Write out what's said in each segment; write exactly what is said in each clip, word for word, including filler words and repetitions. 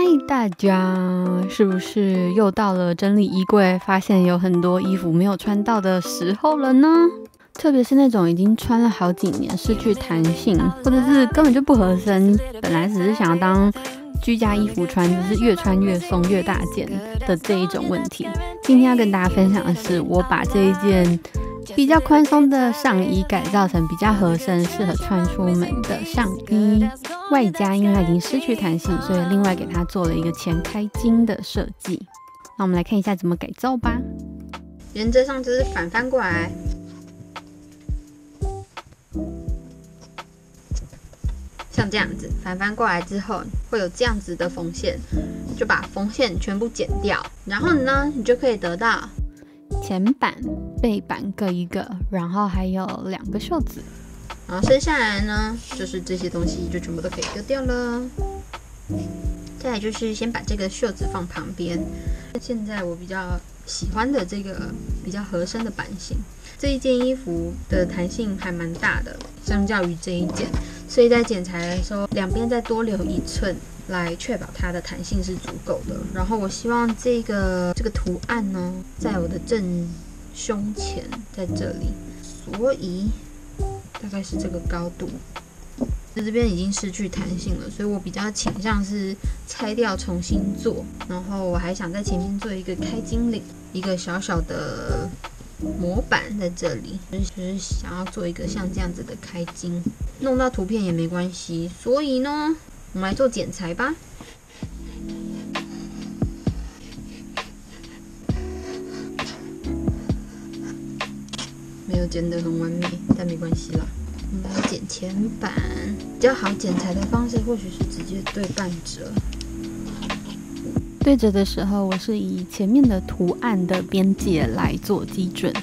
大家是不是又到了整理衣柜，发现有很多衣服没有穿到的时候了呢？特别是那种已经穿了好几年、失去弹性，或者是根本就不合身，本来只是想要当居家衣服穿，只是越穿越松、越大件的这一种问题。今天要跟大家分享的是，我把这一件比较宽松的上衣改造成比较合身、适合穿出门的上衣，外加因为它已经失去弹性，所以另外给它做了一个前开襟的设计。那我们来看一下怎么改造吧。原则上就是反翻过来，像这样子反翻过来之后，会有这样子的缝线，就把缝线全部剪掉，然后呢，你就可以得到前版、背板各一个，然后还有两个袖子。然后剩下来呢，就是这些东西就全部都可以丢掉了。再来就是先把这个袖子放旁边。现在我比较喜欢的这个比较合身的版型，这一件衣服的弹性还蛮大的，相较于这一件，所以在剪裁的时候，两边再多留一寸，来确保它的弹性是足够的。然后我希望这个这个图案呢，在我的正胸前，在这里，所以大概是这个高度。这边已经失去弹性了，所以我比较倾向是拆掉重新做。然后我还想在前面做一个开襟领，一个小小的模板在这里，就是想要做一个像这样子的开襟，弄到图片也没关系。所以呢，我们来做剪裁吧。没有剪得很完美，但没关系啦。我们来剪前板，比较好剪裁的方式或许是直接对半折。对折的时候，我是以前面的图案的边界来做基准。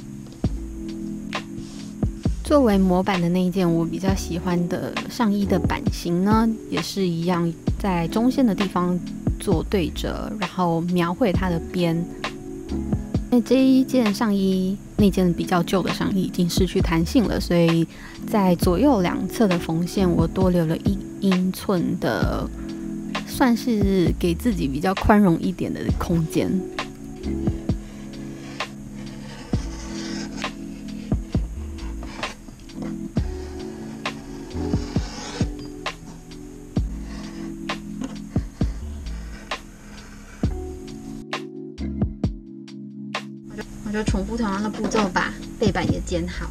作为模板的那一件我比较喜欢的上衣的版型呢，也是一样，在中线的地方做对折，然后描绘它的边。那这一件上衣，那件比较旧的上衣已经失去弹性了，所以在左右两侧的缝线我多留了一英寸的，算是给自己比较宽容一点的空间。我就重复同样的步骤，把背板也剪好。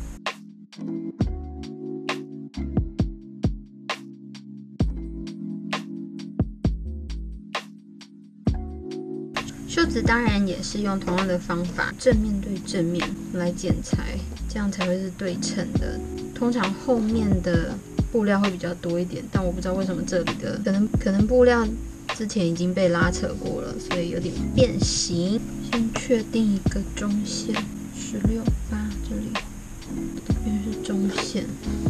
袖子当然也是用同样的方法，正面对正面来剪裁，这样才会是对称的。通常后面的布料会比较多一点，但我不知道为什么这里的可能可能布料之前已经被拉扯过了，所以有点变形。先确定一个中线，十六八这里，这边是中线，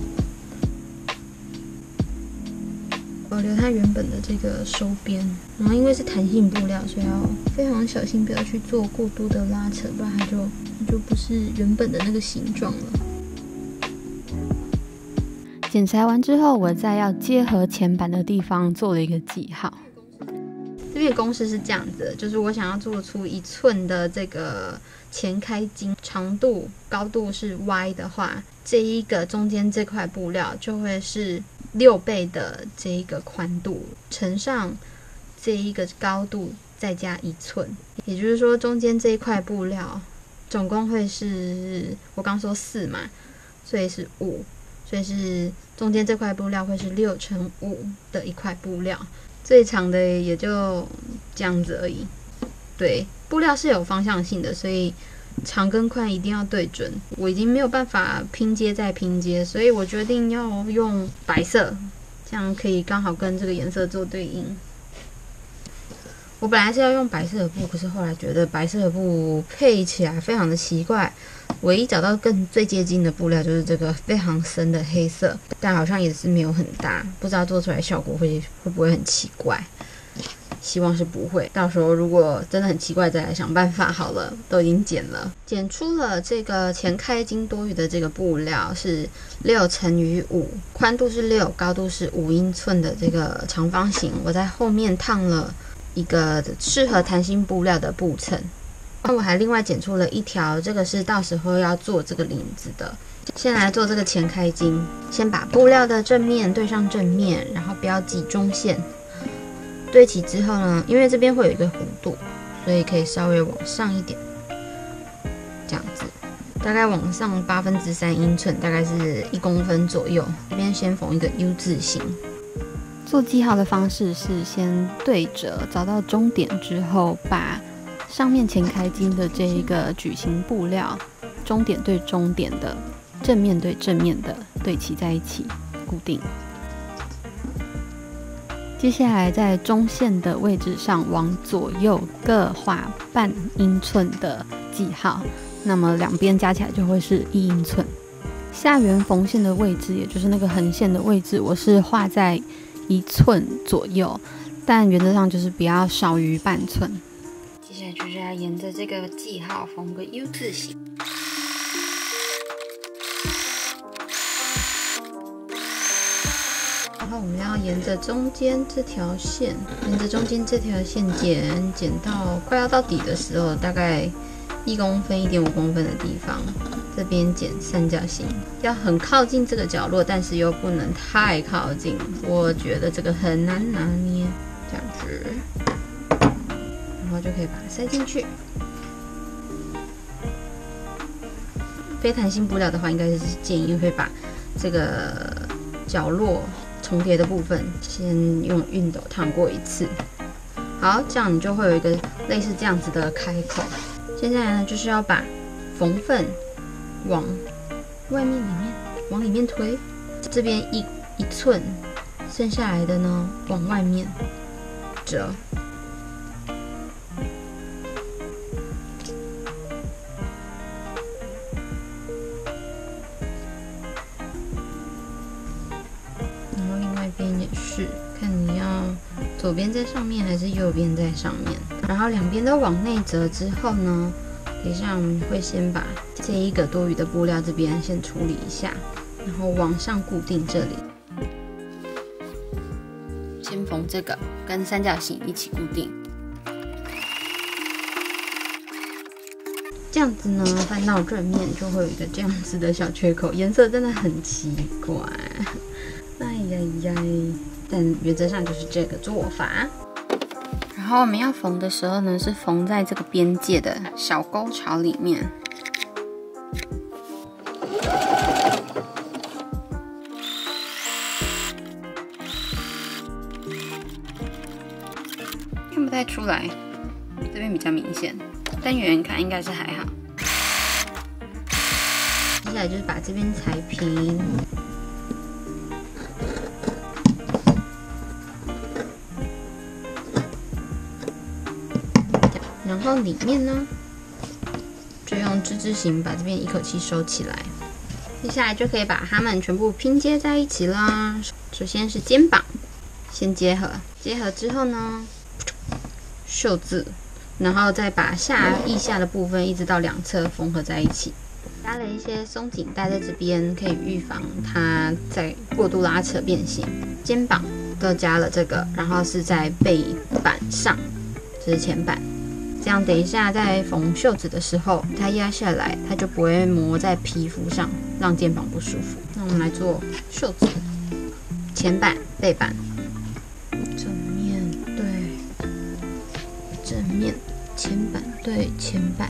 保留它原本的这个收边。然后因为是弹性布料，所以要非常小心，不要去做过多的拉扯，不然它就它就不是原本的那个形状了。剪裁完之后，我再要接合前板的地方做了一个记号。这边的公式是这样子的，就是我想要做出一寸的这个前开襟，长度高度是 Y 的话，这一个中间这块布料就会是六倍的这一个宽度乘上这一个高度再加一寸，也就是说中间这一块布料总共会是我刚说四嘛，所以是五，所以是中间这块布料会是六乘五的一块布料。最长的也就这样子而已。对，布料是有方向性的，所以长跟宽一定要对准。我已经没有办法拼接再拼接，所以我决定要用白色，这样可以刚好跟这个颜色做对应。我本来是要用白色的布，可是后来觉得白色的布配起来非常的奇怪。唯一找到更最接近的布料就是这个非常深的黑色，但好像也是没有很大，不知道做出来效果会会不会很奇怪。 希望是不会。到时候如果真的很奇怪，再来想办法好了。都已经剪了，剪出了这个前开襟多余的这个布料是六乘以五，宽度是六，高度是五英寸的这个长方形。我在后面烫了一个适合弹性布料的布衬。那我还另外剪出了一条，这个是到时候要做这个领子的。先来做这个前开襟，先把布料的正面对上正面，然后标记中线。对齐之后呢，因为这边会有一个弧度，所以可以稍微往上一点，这样子，大概往上八分之三英寸，大概是一公分左右。这边先缝一个 U 字形。做记号的方式是先对折，找到终点之后，把上面前开襟的这一个矩形布料，终点对终点的，正面对正面的对齐在一起，固定。接下来在中线的位置上往左右各画半英寸的记号，那么两边加起来就会是一英寸。下缘缝线的位置，也就是那个横线的位置，我是画在一寸左右，但原则上就是不要少于半寸。接下来就是要沿着这个记号缝个 U 字形。然后我们要沿着中间这条线，沿着中间这条线剪，剪到快要到底的时候，大概一公分、一点五公分的地方，这边剪三角形，要很靠近这个角落，但是又不能太靠近。我觉得这个很难拿捏，这样子，然后就可以把它塞进去。非弹性布料的话，应该是建议会把这个角落重叠的部分先用熨斗烫过一次。好，这样你就会有一个类似这样子的开口。接下来呢，就是要把缝份往外面里面往里面推，这边一一寸，剩下来的呢往外面折。然后另外一边也是，看你要左边在上面还是右边在上面。然后两边都往内折之后呢，等一下我们会先把这一个多余的布料这边先处理一下，然后往上固定这里。先缝这个跟三角形一起固定，这样子呢翻到正面就会有一个这样子的小缺口，颜色真的很奇怪，哎呀呀！但原则上就是这个做法。然后我们要缝的时候呢，是缝在这个边界的小沟槽里面。看不太出来，这边比较明显，但远远看应该是还好。接下来就是把这边裁平。然后里面呢，就用之字形把这边一口气收起来。接下来就可以把它们全部拼接在一起啦。首先是肩膀，先结合，结合之后呢，袖子，然后再把下腋下的部分一直到两侧缝合在一起。加了一些松紧带在这边，可以预防它在过度拉扯变形。肩膀都加了这个，然后是在背板上，这是前板。这样等一下在缝袖子的时候，它压下来，它就不会磨在皮肤上，让肩膀不舒服。那我们来做袖子，前板、背板，正面对正面，前板对前板。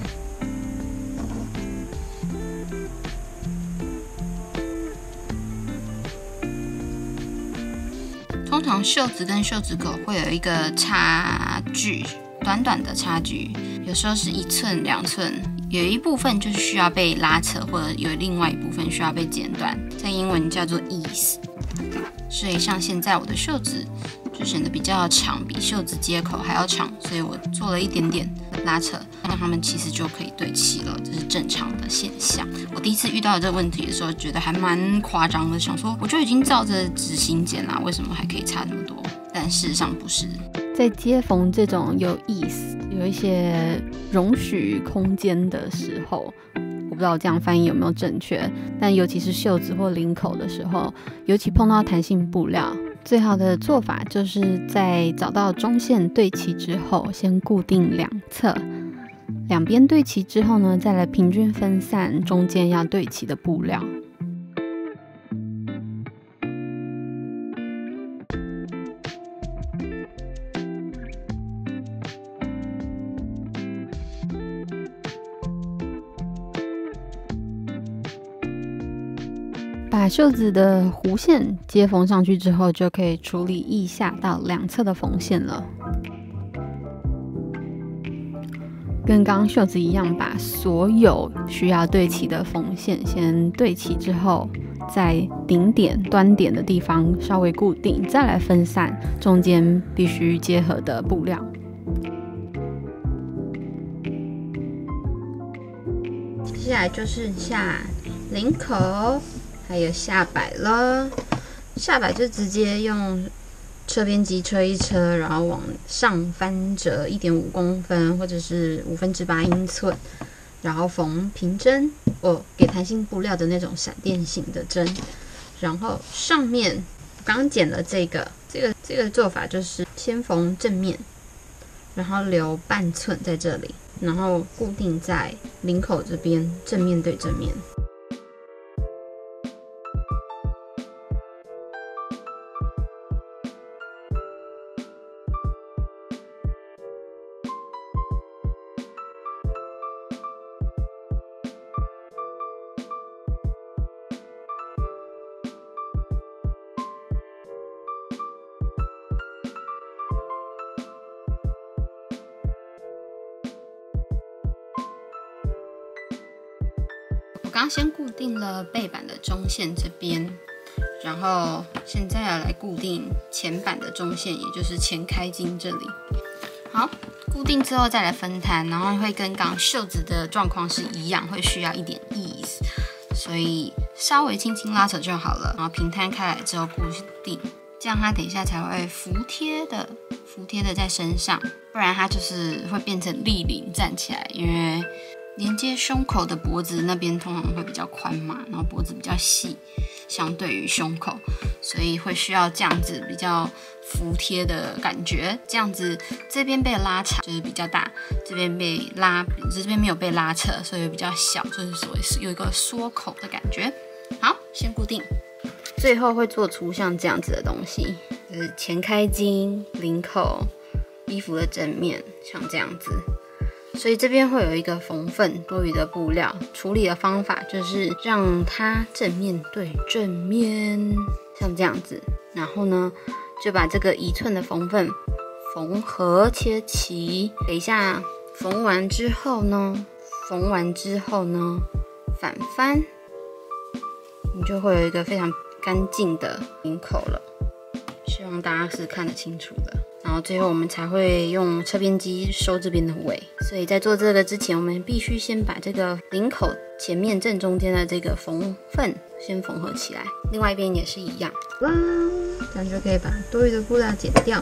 通常袖子跟袖子口会有一个差距。短短的差距，有时候是一寸、两寸，有一部分就是需要被拉扯，或者有另外一部分需要被剪断，在英文叫做 ease。所以像现在我的袖子就显得比较长，比袖子接口还要长，所以我做了一点点拉扯，让它们其实就可以对齐了，这是正常的现象。我第一次遇到这个问题的时候，觉得还蛮夸张的，想说我就已经照着纸型剪啦，为什么还可以差那么多？但事实上不是。 在接缝这种有意思、有一些容许空间的时候，我不知道这样翻译有没有正确，但尤其是袖子或领口的时候，尤其碰到弹性布料，最好的做法就是在找到中线对齐之后，先固定两侧，两边对齐之后呢，再来平均分散中间要对齐的布料。把袖子的弧线接缝上去之后，就可以处理腋下到两侧的缝线了。跟刚刚袖子一样，把所有需要对齐的缝线先对齐之后，在顶点、端点的地方稍微固定，再来分散中间必须结合的布料。接下来就是下领口。还有下摆了，下摆就直接用车边机车一车，然后往上翻折一点五公分或者是五分之八英寸，然后缝平针，哦，给弹性布料的那种闪电型的针。然后上面刚刚剪了这个，这个这个做法就是先缝正面，然后留半寸在这里，然后固定在领口这边，正面对正面。我刚先固定了背板的中线这边，然后现在要来固定前板的中线，也就是前开襟这里。好，固定之后再来分摊，然后会跟刚刚袖子的状况是一样，会需要一点 ease， 所以稍微轻轻拉扯就好了。然后平摊开来之后固定，这样它等一下才会服帖的服帖的在身上，不然它就是会变成立领站起来，因为连接胸口的脖子那边通常会比较宽嘛，然后脖子比较细，相对于胸口，所以会需要这样子比较服帖的感觉。这样子这边被拉长就是比较大，这边被拉，这边没有被拉扯，所以比较小，就是所谓有一个缩口的感觉。好，先固定，最后会做出像这样子的东西，就是前开襟、领口、衣服的正面，像这样子。所以这边会有一个缝份多余的布料，处理的方法就是让它正面对正面，像这样子。然后呢，就把这个一寸的缝份缝合切齐。等一下缝完之后呢，缝完之后呢，反翻，你就会有一个非常干净的领口了。希望大家是看得清楚的。然后最后我们才会用车边机收这边的尾，所以在做这个之前，我们必须先把这个领口前面正中间的这个缝份先缝合起来，另外一边也是一样。哇，这样就可以把多余的布料剪掉。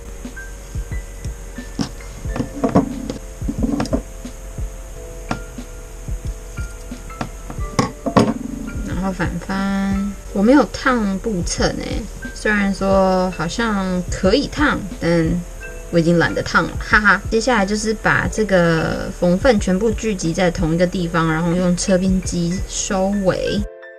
然后反翻，我没有烫布衬哎。虽然说好像可以烫，但我已经懒得烫了，哈哈。接下来就是把这个缝份全部聚集在同一个地方，然后用车边机收尾。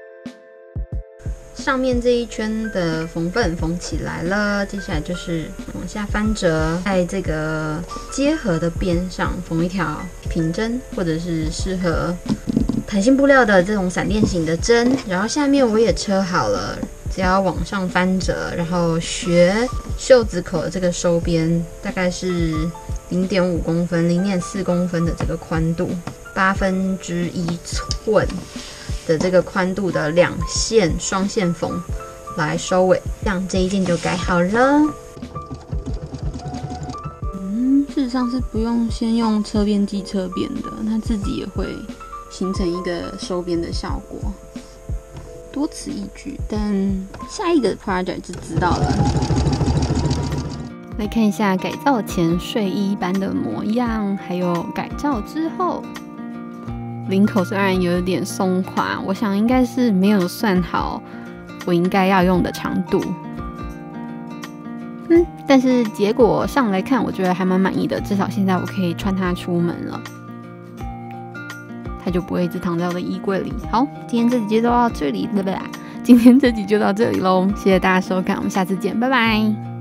上面这一圈的缝份缝起来了，接下来就是往下翻折，在这个结合的边上缝一条平针，或者是适合弹性布料的这种闪电型的针。然后下面我也车好了。只要往上翻折，然后学袖子口的这个收边，大概是零点五公分、零点四公分的这个宽度，八分之一寸的这个宽度的两线双线缝来收尾，这样这一件就改好了。嗯，事实上是不用先用车边机车边的，它自己也会形成一个收边的效果。多此一举，但下一个 project 就知道了。 来看一下改造前睡衣般的模样，还有改造之后。领口虽然有点松垮，我想应该是没有算好我应该要用的长度。嗯，但是结果上来看，我觉得还蛮满意的，至少现在我可以穿它出门了，它就不会一直躺在我的衣柜里。好，今天这集就到这里，对不对？今天这集就到这里喽，谢谢大家收看，我们下次见，拜拜。